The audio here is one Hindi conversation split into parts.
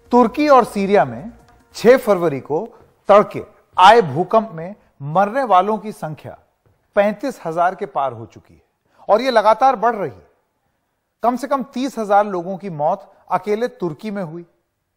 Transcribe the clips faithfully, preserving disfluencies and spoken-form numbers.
तुर्की और सीरिया में छह फरवरी को तड़के आए भूकंप में मरने वालों की संख्या पैंतीस हजार के पार हो चुकी है और यह लगातार बढ़ रही है। कम से कम तीस हजार लोगों की मौत अकेले तुर्की में हुई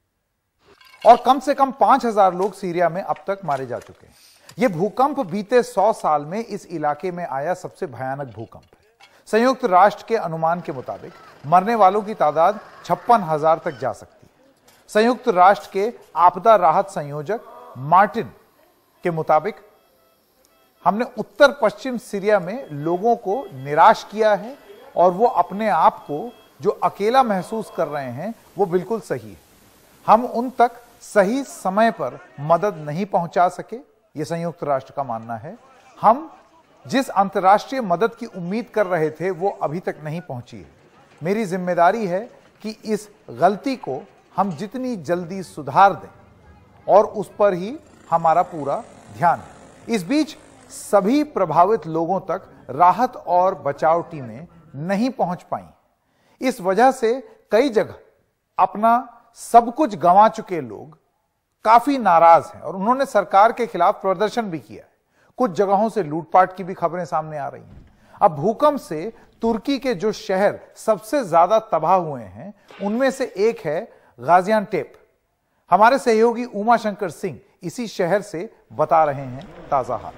और कम से कम पांच हजार लोग सीरिया में अब तक मारे जा चुके हैं। यह भूकंप बीते सौ साल में इस इलाके में आया सबसे भयानक भूकंप है। संयुक्त राष्ट्र के अनुमान के मुताबिक मरने वालों की तादाद छप्पन हजार तक जा सकती है। संयुक्त राष्ट्र के आपदा राहत संयोजक मार्टिन के मुताबिक हमने उत्तर पश्चिम सीरिया में लोगों को निराश किया है और वो अपने आप को जो अकेला महसूस कर रहे हैं वो बिल्कुल सही है। हम उन तक सही समय पर मदद नहीं पहुंचा सके, ये संयुक्त राष्ट्र का मानना है। हम जिस अंतर्राष्ट्रीय मदद की उम्मीद कर रहे थे वो अभी तक नहीं पहुंची है। मेरी जिम्मेदारी है कि इस गलती को हम जितनी जल्दी सुधार दें और उस पर ही हमारा पूरा ध्यान है। इस बीच सभी प्रभावित लोगों तक राहत और बचाव टीमें नहीं पहुंच पाई। इस वजह से कई जगह अपना सब कुछ गंवा चुके लोग काफी नाराज हैं और उन्होंने सरकार के खिलाफ प्रदर्शन भी किया है। कुछ जगहों से लूटपाट की भी खबरें सामने आ रही हैं। अब भूकंप से तुर्की के जो शहर सबसे ज्यादा तबाह हुए हैं उनमें से एक है गाजियान्टेप। हमारे सहयोगी उमा शंकर सिंह इसी शहर से बता रहे हैं ताजा हाल।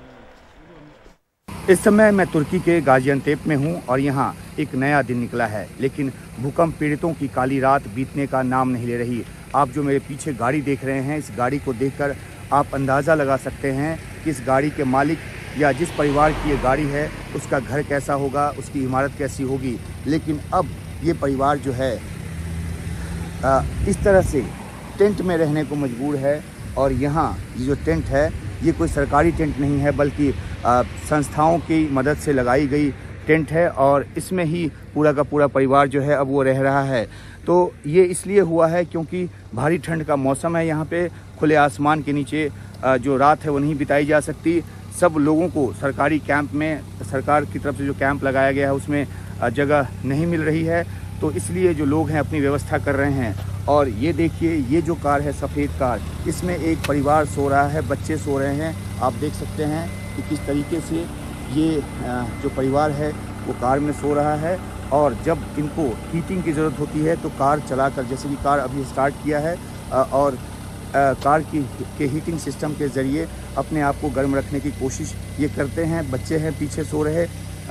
इस समय मैं तुर्की के गाजियान्टेप में हूं और यहां एक नया दिन निकला है, लेकिन भूकंप पीड़ितों की काली रात बीतने का नाम नहीं ले रही। आप जो मेरे पीछे गाड़ी देख रहे हैं, इस गाड़ी को देखकर आप अंदाज़ा लगा सकते हैं कि इस गाड़ी के मालिक या जिस परिवार की ये गाड़ी है उसका घर कैसा होगा, उसकी इमारत कैसी होगी। लेकिन अब ये परिवार जो है आ, इस तरह से टेंट में रहने को मजबूर है और यहाँ ये जो टेंट है ये कोई सरकारी टेंट नहीं है बल्कि आ, संस्थाओं की मदद से लगाई गई टेंट है और इसमें ही पूरा का पूरा परिवार जो है अब वो रह रहा है। तो ये इसलिए हुआ है क्योंकि भारी ठंड का मौसम है। यहाँ पे खुले आसमान के नीचे जो रात है वो नहीं बिताई जा सकती। सब लोगों को सरकारी कैंप में, सरकार की तरफ से जो कैंप लगाया गया है उसमें जगह नहीं मिल रही है, तो इसलिए जो लोग हैं अपनी व्यवस्था कर रहे हैं। और ये देखिए, ये जो कार है सफ़ेद कार, इसमें एक परिवार सो रहा है, बच्चे सो रहे हैं। आप देख सकते हैं कि किस तरीके से ये जो परिवार है वो कार में सो रहा है और जब इनको हीटिंग की ज़रूरत होती है तो कार चलाकर, जैसे कि कार अभी स्टार्ट किया है और कार की के हीटिंग सिस्टम के ज़रिए अपने आप को गर्म रखने की कोशिश ये करते हैं। बच्चे हैं पीछे सो रहे,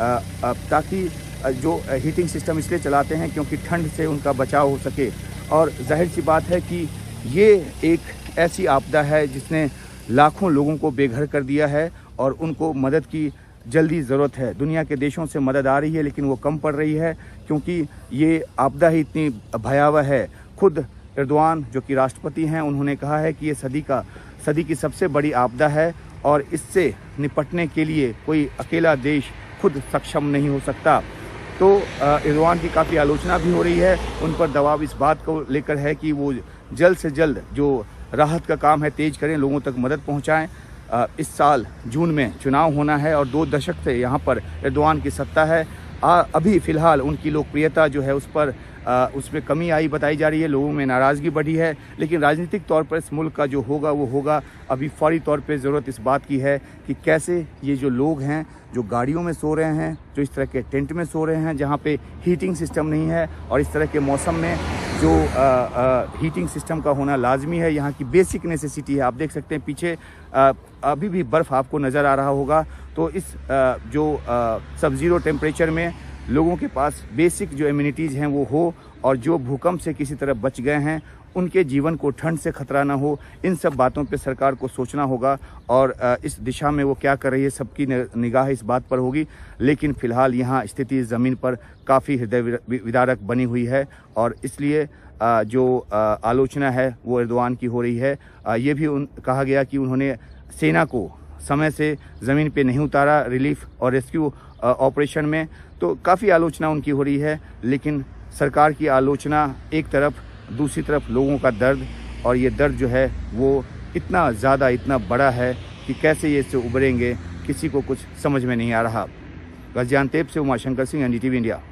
ताकि जो हीटिंग सिस्टम इसलिए चलाते हैं क्योंकि ठंड से उनका बचाव हो सके। और जाहिर सी बात है कि ये एक ऐसी आपदा है जिसने लाखों लोगों को बेघर कर दिया है और उनको मदद की जल्दी ज़रूरत है। दुनिया के देशों से मदद आ रही है लेकिन वो कम पड़ रही है क्योंकि ये आपदा ही इतनी भयावह है। खुद एर्दोआन जो कि राष्ट्रपति हैं, उन्होंने कहा है कि ये सदी का सदी की सबसे बड़ी आपदा है और इससे निपटने के लिए कोई अकेला देश खुद सक्षम नहीं हो सकता। तो एर्दोआन की काफ़ी आलोचना भी हो रही है। उन पर दबाव इस बात को लेकर है कि वो जल्द से जल्द जो राहत का काम है तेज करें, लोगों तक मदद पहुंचाएं। इस साल जून में चुनाव होना है और दो दशक से यहाँ पर एर्दोआन की सत्ता है। आ, अभी फ़िलहाल उनकी लोकप्रियता जो है उस पर उसमें कमी आई बताई जा रही है, लोगों में नाराज़गी बढ़ी है। लेकिन राजनीतिक तौर पर इस मुल्क का जो होगा वो होगा। अभी फौरी तौर पे ज़रूरत इस बात की है कि कैसे ये जो लोग हैं जो गाड़ियों में सो रहे हैं, जो इस तरह के टेंट में सो रहे हैं जहाँ पे हीटिंग सिस्टम नहीं है और इस तरह के मौसम में जो आ, आ, हीटिंग सिस्टम का होना लाजमी है, यहाँ की बेसिक नेसेसिटी है। आप देख सकते हैं पीछे आ, अभी भी बर्फ़ आपको नज़र आ रहा होगा। तो इस आ, जो सब ज़ीरो टेम्परेचर में लोगों के पास बेसिक जो एम्यूनिटीज़ हैं वो हो और जो भूकंप से किसी तरह बच गए हैं उनके जीवन को ठंड से खतरा ना हो, इन सब बातों पे सरकार को सोचना होगा और इस दिशा में वो क्या कर रही है सबकी निगाह इस बात पर होगी। लेकिन फ़िलहाल यहाँ स्थिति ज़मीन पर काफ़ी हृदय विदारक बनी हुई है और इसलिए जो आलोचना है वो एर्दोआन की हो रही है। ये भी उन कहा गया कि उन्होंने सेना को समय से ज़मीन पे नहीं उतारा रिलीफ और रेस्क्यू ऑपरेशन में, तो काफ़ी आलोचना उनकी हो रही है। लेकिन सरकार की आलोचना एक तरफ, दूसरी तरफ लोगों का दर्द, और ये दर्द जो है वो इतना ज़्यादा, इतना बड़ा है कि कैसे ये इससे उभरेंगे किसी को कुछ समझ में नहीं आ रहा। गाजियान्टेप से Uma Shankar Singh, N D T V India.